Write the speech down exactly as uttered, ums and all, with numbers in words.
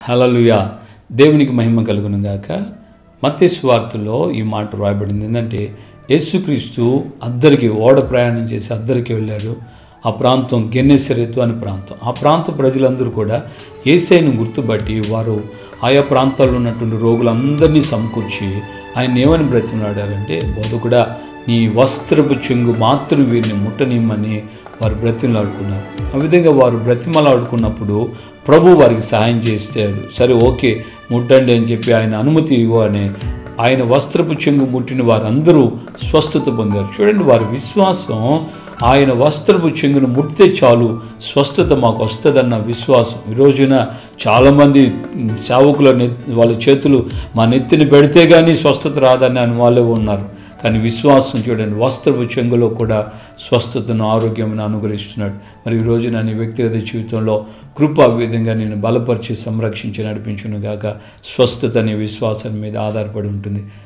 హల్లెలూయా. దేవునికి మహిమ కలుగును గాక. మత్తయి సువార్తలో ఈ మాట రాయబడింది ఏంటంటే, యేసుక్రీస్తు అద్దరికి ఓడ ప్రయాణం చేసి అద్దరికి వెళ్ళాడు. ఆ ప్రాంతం గెన్నెసరెతు అనే ప్రాంతం. ఆ ప్రాంత ప్రజలందరూ కూడా యేసయ్యను గుర్తుపట్టి వారు ఆయా ప్రాంతాల్లో ఉన్నటువంటి రోగులందరినీ సమకూర్చి ఆయన ఏమని బ్రతిమలాడారంటే, బోధకుడా నీ వస్త్రపు చెంగు మాత్రం వీరిని ముట్టనిమ్మని వారు బ్రతిమలాడుకున్నారు. ఆ విధంగా వారు బ్రతిమలాడుకున్నప్పుడు ప్రభు వారికి సహాయం చేస్తాడు. సరే ఓకే ముట్టండి అని చెప్పి ఆయన అనుమతి ఇవ్వని ఆయన వస్త్రపు చెంగు ముట్టిన వారందరూ స్వస్థత పొందారు. చూడండి, వారి విశ్వాసం ఆయన వస్త్రపు చెంగును ముట్టితే చాలు స్వస్థత మాకు వస్తుందన్న విశ్వాసం. ఈ రోజున చాలామంది సేవకుల వాళ్ళ చేతులు మా నెత్తిని పెడితే కానీ స్వస్థత రాదని అని వాళ్ళే ఉన్నారు. కానీ విశ్వాసం చూడండి, వస్త్రపు చెంగులో కూడా స్వస్థతను ఆరోగ్యమును అనుగ్రహిస్తున్నాడు. మరి ఈ రోజు నా వ్యక్తిగత జీవితంలో కృప విధంగా నేను బలపరిచి సంరక్షించి నడిపించును గాక. స్వస్థత అనే విశ్వాసం మీద ఆధారపడి ఉంటుంది.